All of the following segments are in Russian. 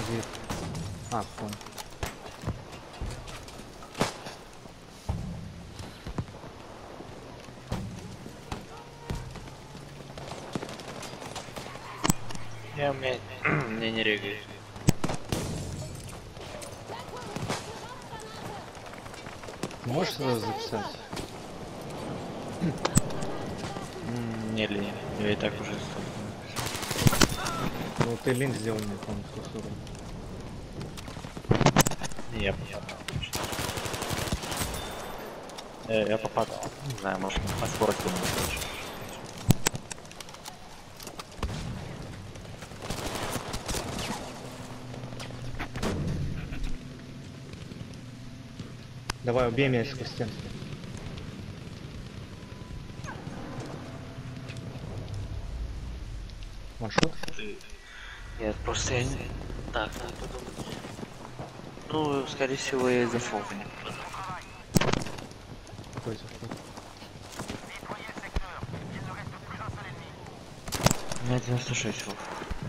Вид. А, вон. Я мне не регает. Можешь сразу записать? Не ли, я и так уже Ну ты линк сделал мне, по-моему, не, я попадал. Я попадал. Не знаю, может на скорости не больше. Давай, убей меня сквозь стенку. Маршрут? Нет, просто я не... Так, надо подумать. Ну, скорее всего, я из-за фолка не попадал. Какой заход? У меня 96 фолк.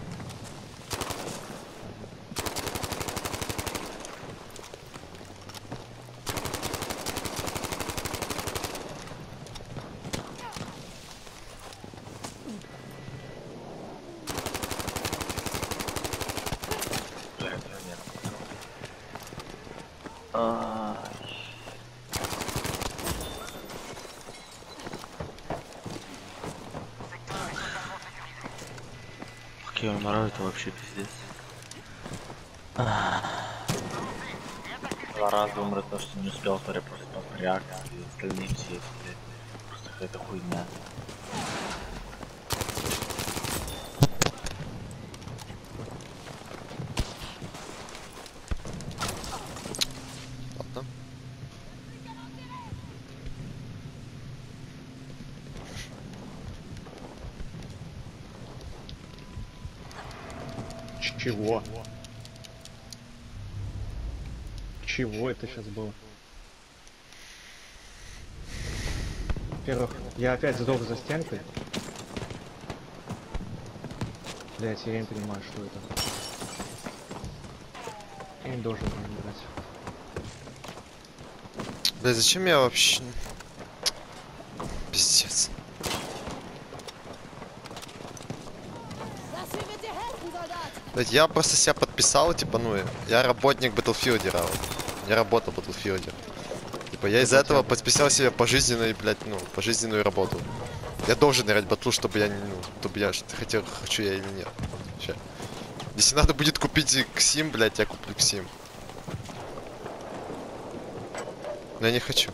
Как я умираю, это вообще пиздец. Два раза умрет, то, что не успел просто реакции, и остальные все эти, блядь, просто какая-то хуйня. Ладно. Чего? Чего это сейчас было? Во-первых, я опять сдох за стенкой. Блять, я не понимаю, что это. Я не должен был играть. Блядь, зачем я вообще... Пиздец. Блядь, я просто себя подписал, типа, ну, я работник Battlefield, я работал в Battlefield. Типа, я из-за этого подписал себе пожизненную, блядь, ну, пожизненную работу. Я должен играть батлу, чтобы я, ну, чтобы я хотел, хочу я или нет. Вообще. Если надо будет купить Ксим, блядь, я куплю Ксим. Но я не хочу.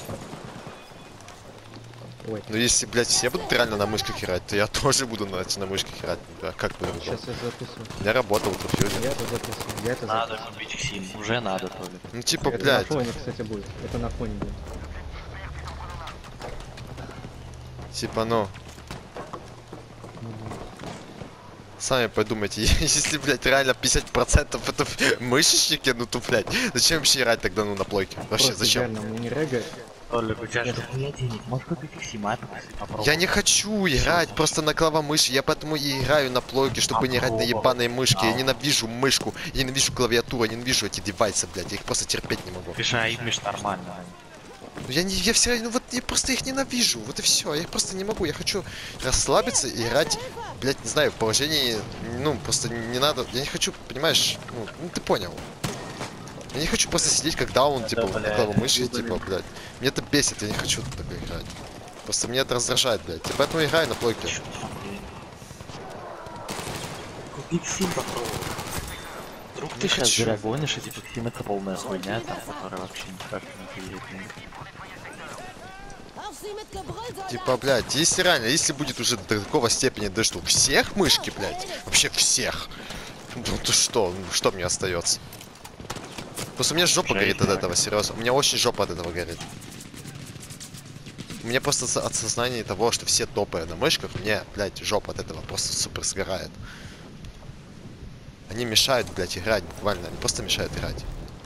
Ой. Но если, блядь, все будут реально на мышках играть, то я тоже буду на мышках играть. Да, как бы. Сейчас я записываю. Я работал в Battlefield. Я это записываю. Я это Надо записываю. купить Ксим, уже надо, то ли. Ну, типа, Это блядь. на фоне, кстати, будет. Это на фоне будет. Типа, ну. Сами подумайте, если, блядь, реально 50% это мышечники, ну то, блядь, зачем вообще играть тогда, ну, на плойке? Вообще, Просто зачем? реально, мне не регает. Толик, у тебя же дохуя денег, можешь купить Ксим, а попробуй. Я не хочу играть просто на клавомыши, я поэтому и играю на плойке, чтобы не играть на ебаной мышке. Я ненавижу мышку, я ненавижу клавиатуру, я ненавижу эти девайсы, блядь, я их просто терпеть не могу. Пиша, имиш нормально. Я все равно, вот я просто их ненавижу, вот и все, я их просто не могу, я хочу расслабиться и играть, блядь, не знаю, в положении, ну, просто не надо, я не хочу, понимаешь, ну ты понял. Я не хочу просто сидеть как даун, типа, на клавомыши, типа, блядь. Мне это бесит, я не хочу так играть. Просто мне это раздражает, блядь. И поэтому играю на плойке. Купи Ксим попробуй. Вдруг ты сейчас зря гонишь, и типа Ксим это полная хуйня, там, которая вообще никак не влияет. Типа, блядь, если реально, если будет уже до такого степени, да что, всех мышки, блядь, вообще всех, ну то что, ну, что мне остается? Просто у меня жопа горит от этого, серьезно. У меня очень жопа от этого горит. У меня просто от сознания того, что все топы на мышках, мне, блядь, жопа от этого просто супер сгорает. Они мешают, блядь, играть буквально. Они просто мешают играть.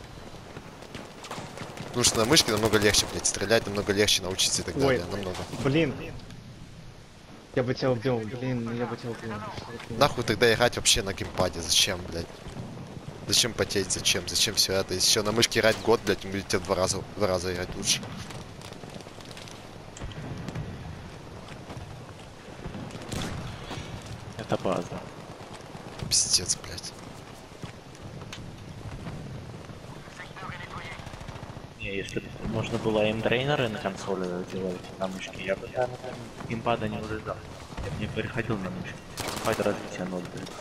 Потому что на мышке намного легче, блядь, стрелять, намного легче научиться и так далее. Намного. Блин. Я бы тебя убил, блин, я бы тебя убил. Нахуй тогда играть вообще на геймпаде? Зачем, блядь? Зачем потеть? Зачем? Зачем все это? Если еще на мышке играть год, блядь, вы будете в два раза играть лучше. Это база. Пиздец, блядь. Не, если бы можно было имдрейнеры на консоли делать на мышке, я бы там геймпада не урезал. Я бы не переходил на мышку. Геймпад развития 0, блядь.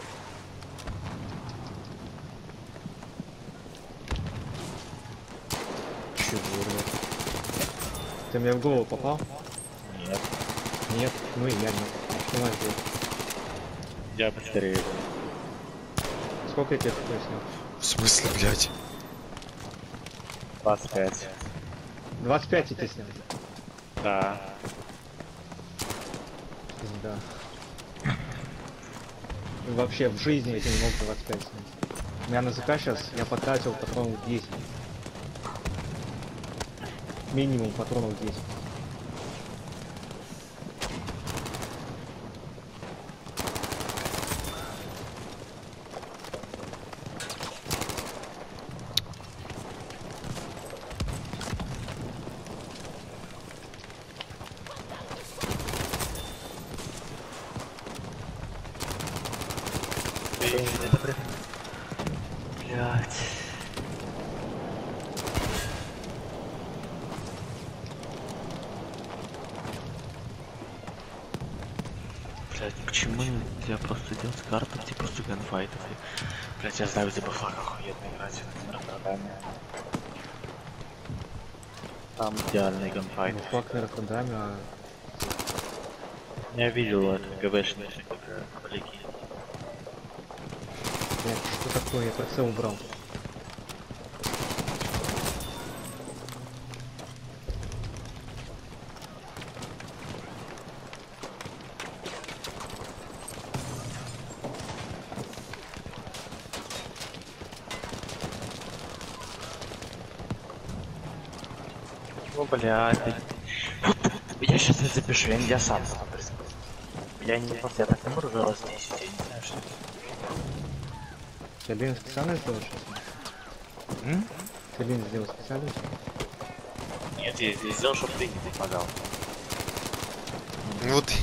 Чего, блядь? Ты мне в голову попал? Нет, Нет. Ну и я нет. Что надо делать? я быстрее был. Сколько я тебе такое снял? В смысле, блядь? 25. 25 я тебе снял. Да. Да. Вообще в жизни я тебе не мог 25 снять. У меня на ЗК сейчас я потратил патронов 10. Минимум патронов 10. Блять. Блять, почему я просто делать карту типа просто ганфайтов? Блять, я знаю, где бафак охуенно играть с Роттердаме. Там идеальный ганфайт. Ну факт на Роттердаме, а Я видел это ГВшник, блики. блядь, что такое? Я прицел убрал. О, блядь. Я сейчас не запишу, я сам запишу. Я не я так не могу раз 10, я не знаю, что это. Ты Лин специально сделал сейчас? М? Ты Лин сделал специально? Нет, я здесь сделал, чтобы ты не помогал. Ну вот.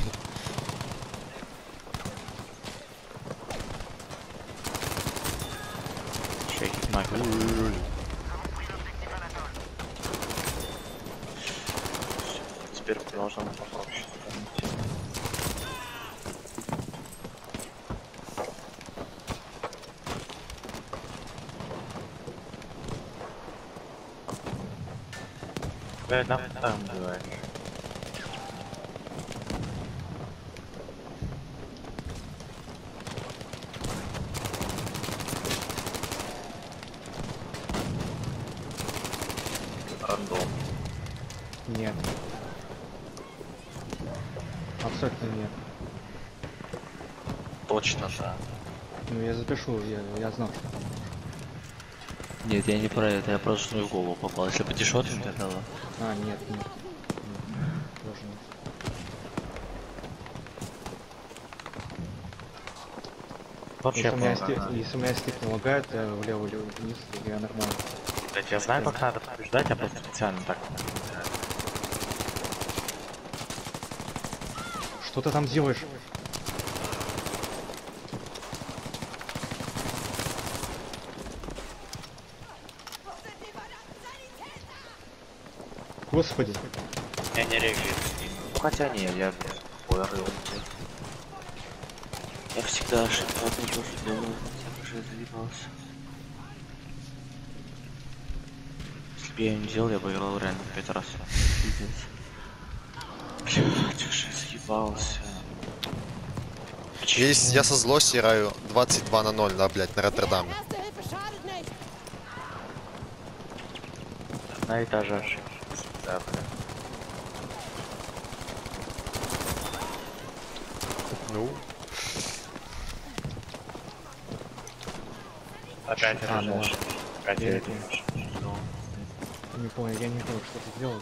Шейкит нахуй. Теперь продолжаем попроще. Да, там бывает. Рандом. Нет. Абсолютно нет. Точно, да. Ну я запишу, я знал. Нет, я не про это, я просто что мне в голову попал. Если бы дешотим, тогда ладно. А, нет. Тоже нет. Вообще, Если у меня стик не лагает, я влево или вниз, я нормально. кстати, я знаю, как надо побеждать, я просто специально так. Что ты там делаешь? Господи. Я не реагирую. Ну хотя не, я рыл. Я всегда ошибку одну тоже делаю, я уже заебался. Если бы я ее не делал, я бы играл реально 5 раз. Пиздец. Блядь, уже заебался. Я со злости играю 22-0, да, блядь, на Роттердаме. На этаже ошибки. Да, блядь. Ну. Опять А, ну, рожаешь. Опять я это. не понял, я не понял, что ты делал.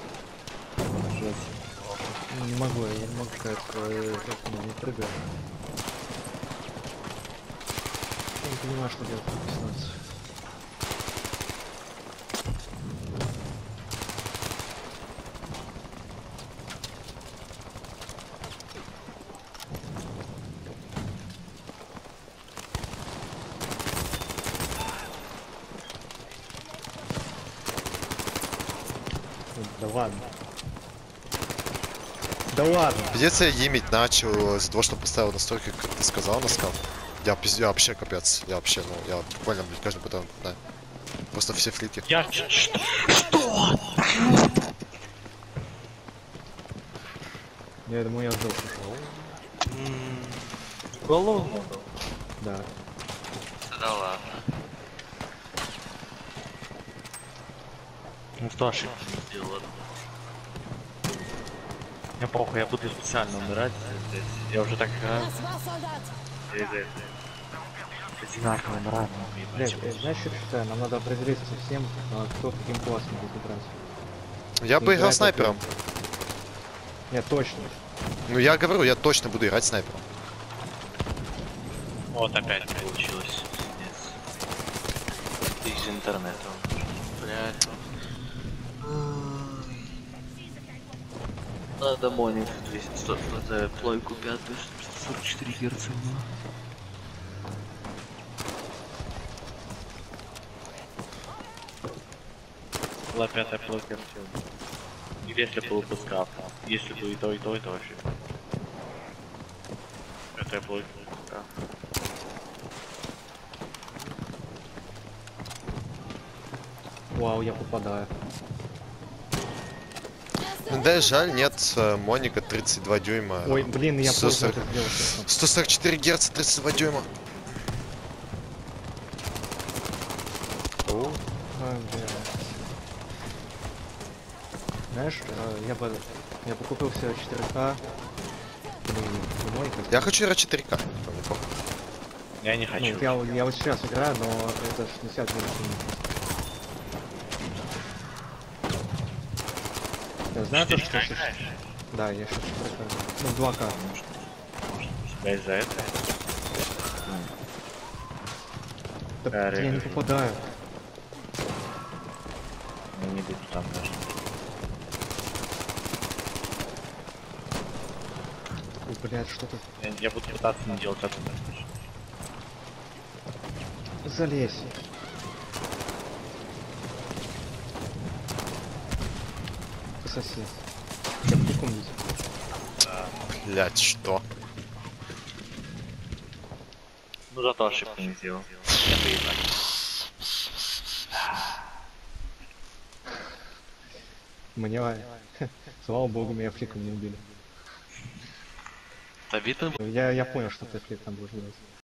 Не могу, я не могу сказать, что я не прыгаю. понимаю, что делать. 18. Да ладно. Да ладно. Придется я имить начал из-за того, что поставил настройки, как ты сказал, на скаф. Я вообще капец. Я вообще, ну, я буквально, блядь, каждый потом, да. Просто все флики. Что? Я думаю, я сдох. Голову? Да. Да ладно. Ну что ошибки не сделал? Я похуй, я буду специально умирать здесь. Я уже так играю. Одинаково умираю, Блядь, знаешь, что считаю? Нам надо определиться со всем, кто каким классом будет играть. Я бы играл Играть снайпером. Нет, точно. Ну я говорю, я точно буду играть снайпером. Вот опять получилось. Из интернета. Блядь. Надо моник 200 за плойку 5 44 Гц. Была пятая плойка все. Если был бы скаф. Если бы и то, это вообще. Пятая плойка скаф. Вау, я попадаю. Да, жаль, нет моника 32 дюйма. Ой, блин, я поздно 140 это сделал. честно. 144 герца 32 дюйма. О, Бля. Знаешь, я бы купил себе 4К. Или мой как. я хочу играть 4К. Я не Ну, хочу. вот я вот сейчас играю, но это 60 минут. Я знаю то, что... Да, я сейчас 4К. Ну, 2К. Да, из-за этого. Да, я не попадаю. Ну, не буду там даже. Ой, блядь, что-то... Я буду пытаться не делать это. Залезь. Пососи. Я в секунду. Блять, что? Ну, зато ошибку не сделал. Я бы и так. Мне... Слава богу, меня фликом не убили. Обидно было. Я понял, что ты флик там будешь делать.